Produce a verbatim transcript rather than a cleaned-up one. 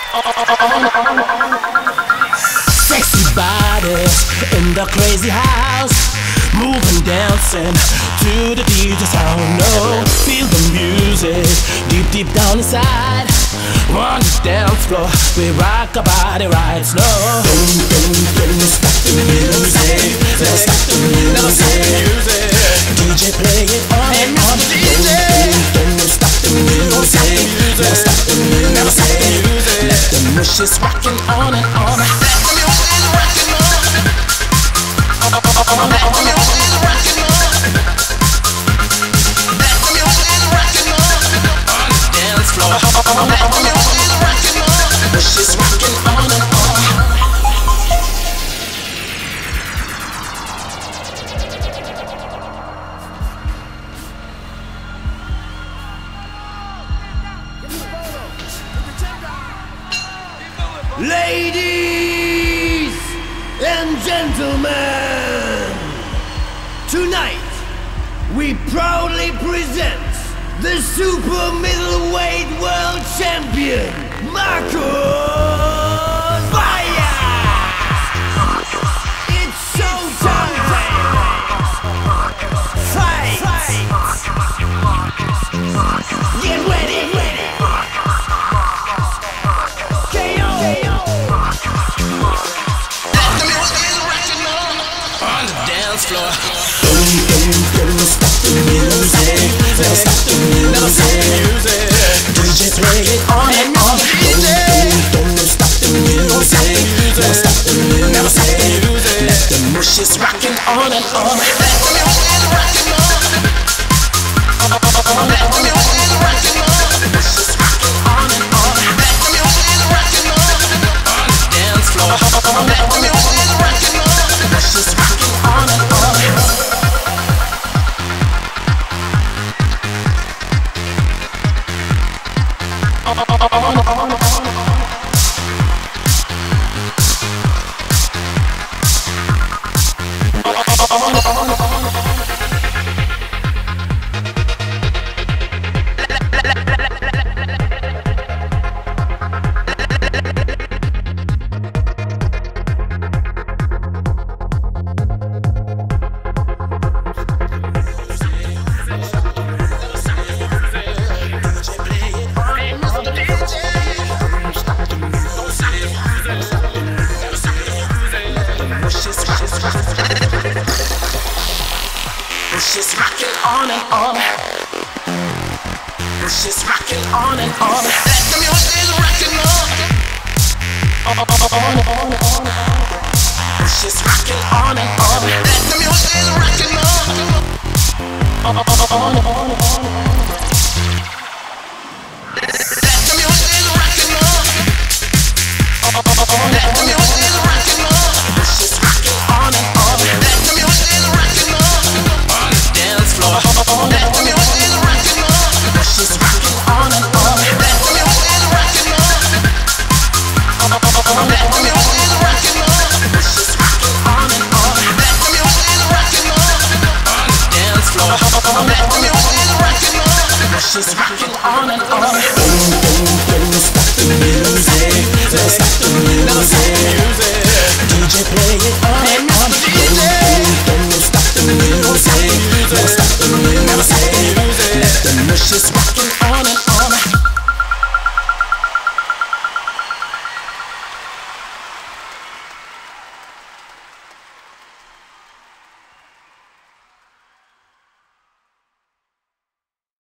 Sexy bodies in the crazy house, moving, dancing to the D J sound. No, feel the music deep, deep down inside. On the dance floor, we rock our body right. No, don't, don't, don't stop the music. Never stop the music. Never stop the music. D J play it on and on. Don't, don't, don't stop the music. Never stop the music. Never stop the music. Let the mushes rockin' on and on. Let the music rockin' on. Let the music rockin' on. Let the music rockin' on. On the dance floor. Let the music rockin' on. Mushes rockin' on and on. Ladies and gentlemen, tonight we proudly present the super middleweight world champion, Markus Beyer. It's showtime. Fight. Get ready. Floor. Don't, don't, don't stop the music. Never stop the music. Never stop the music. D J play it on and on. Don't, don't, don't stop the music. Never stop the music. Never stop the music. Let the mushes rockin' on and on. Let the music rockin' on. Let the music rockin' on. Mushes rockin' on and on. Let the music rockin' on. On the dance floor. Let the music rockin' on. Mushes rockin' on and on. She's rockin' on and on. She's rockin' on and on. Let the music rockin' on. She's rockin' on and on. Let the music rockin' on.